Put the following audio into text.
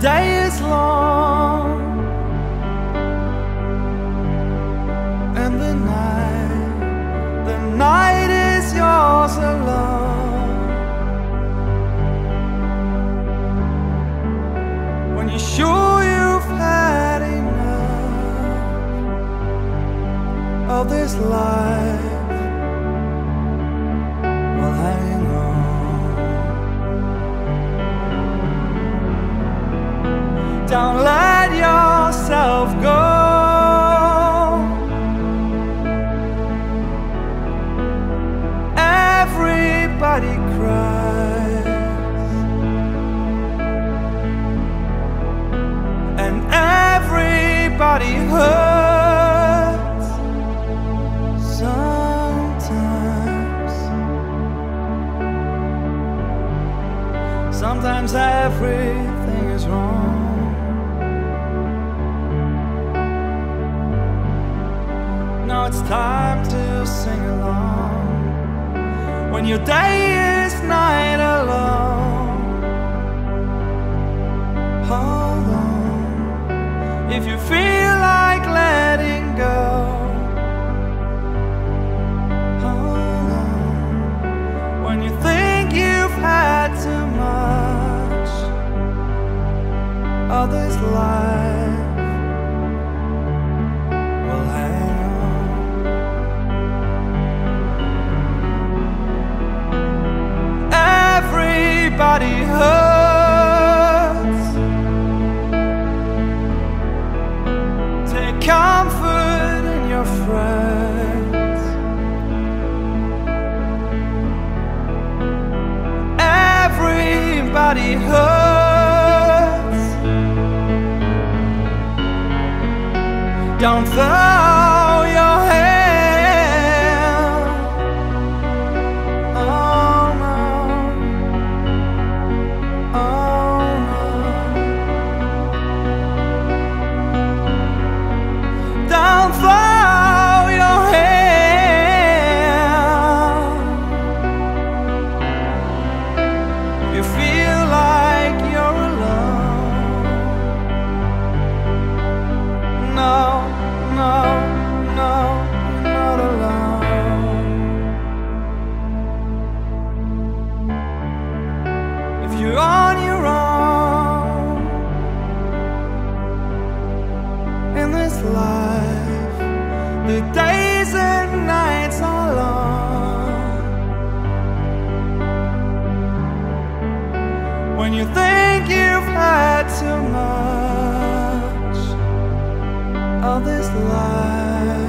day is long and the night is yours alone. When you're sure you've had enough of this life, well, hang on. Don't let yourself go. Everybody cries and everybody hurts sometimes. Sometimes everything is wrong. Now it's time to sing along. When your day is night alone, hold on. If you feel like letting go, hold on. When you think you've had too much of this life, well, hang on. Everybody hurts. Take comfort in your friends. Everybody hurts. Don't throw your head. The days and nights are long. When you think you've had too much of this life,